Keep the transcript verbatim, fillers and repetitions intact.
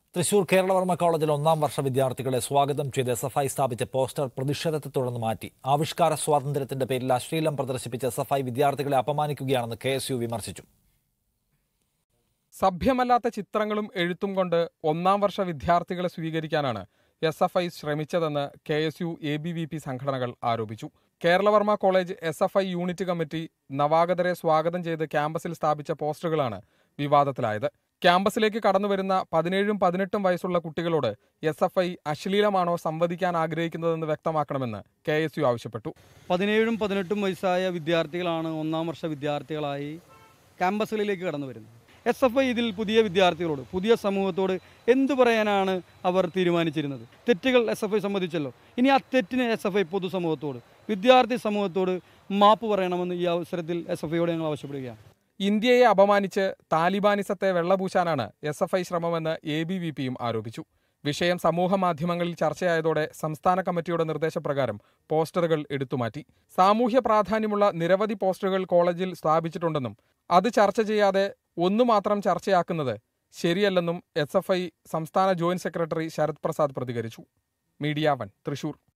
തൃശൂർ കേരളവർമ്മ കോളേജിൽ ഒന്നാം വർഷ വിദ്യാർത്ഥികളെ സ്വാഗതം ചെയ്ത് എസ് എഫ് ഐ സ്ഥാപിച്ച പോസ്റ്റർ പ്രതിഷേധത്തെ തുടർന്ന് മാറ്റി. ആവിഷ്കാര സ്വാതന്ത്ര്യത്തിന്റെ പേരിൽ അശ്ലീലം പ്രദർശിപ്പിച്ച എസ് എഫ് ഐ വിദ്യാർത്ഥികളെ അപമാനിക്കുകയാണെന്ന് കെ എസ് യു വിമർശിച്ചു. സഭ്യമല്ലാത്ത ചിത്രങ്ങളും എഴുത്തും കൊണ്ട് ഒന്നാം വർഷ വിദ്യാർത്ഥികളെ സ്വീകരിക്കാനാണ് എസ് എഫ് ഐ ശ്രമിച്ചതെന്ന് K S U A B V P സംഘടനകൾ ആരോപിച്ചു. Keralavarma college S F I unit committee നവാഗതരെ സ്വാഗതം ചെയ്ത് ക്യാമ്പസിൽ സ്ഥാപിച്ച പോസ്റ്ററുകളാണ് വിവാദത്തിലായത്. ക്യാമ്പസിലേക്ക് കടന്നുവരുന്ന പതിനേഴും പതിനെട്ടും വയസ്സുള്ള കുട്ടികളോട് എസ് എഫ് ഐ അശ്ലീലമാണോ സംവദിക്കാൻ ആഗ്രഹിക്കുന്നതെന്ന് വ്യക്തമാക്കണമെന്ന് കെ എസ് യു ആവശ്യപ്പെട്ടു. പതിനേഴും പതിനെട്ടും വയസ്സായ വിദ്യാർത്ഥികളാണ് ഒന്നാം വർഷ വിദ്യാർത്ഥികളായി ക്യാമ്പസുകളിലേക്ക് കടന്നു വരുന്നത്. എസ് എഫ് ഐ ഇതിൽ പുതിയ വിദ്യാർത്ഥികളോട്, പുതിയ സമൂഹത്തോട് എന്തു പറയാനാണ് അവർ തീരുമാനിച്ചിരുന്നത്? തെറ്റുകൾ എസ് എഫ് ഐ സമ്മതിച്ചല്ലോ. ഇനി ആ തെറ്റിന് എസ് എഫ് ഐ പൊതുസമൂഹത്തോട്, വിദ്യാർത്ഥി സമൂഹത്തോട് മാപ്പ് പറയണമെന്ന് ഈ അവസരത്തിൽ എസ് എഫ് ഐയോട് ഞങ്ങൾ ആവശ്യപ്പെടുകയാണ്. ഇന്ത്യയെ അപമാനിച്ച് താലിബാനിസത്തെ വെള്ളപൂശാനാണ് എസ് എഫ് ഐ ശ്രമമെന്ന് എ ബി വി പിയും ആരോപിച്ചു. വിഷയം സമൂഹ മാധ്യമങ്ങളിൽ ചർച്ചയായതോടെ സംസ്ഥാന കമ്മിറ്റിയുടെ നിർദ്ദേശപ്രകാരം പോസ്റ്ററുകൾ എടുത്തുമാറ്റി. സാമൂഹ്യ പ്രാധാന്യമുള്ള നിരവധി പോസ്റ്ററുകൾ കോളേജിൽ സ്ഥാപിച്ചിട്ടുണ്ടെന്നും അത് ചർച്ച ചെയ്യാതെ ഒന്നു മാത്രം ചർച്ചയാക്കുന്നത് ശരിയല്ലെന്നും എസ് എഫ് ഐ സംസ്ഥാന ജോയിന്റ് സെക്രട്ടറി ശരത് പ്രസാദ് പ്രതികരിച്ചു. Media one, Thrissur.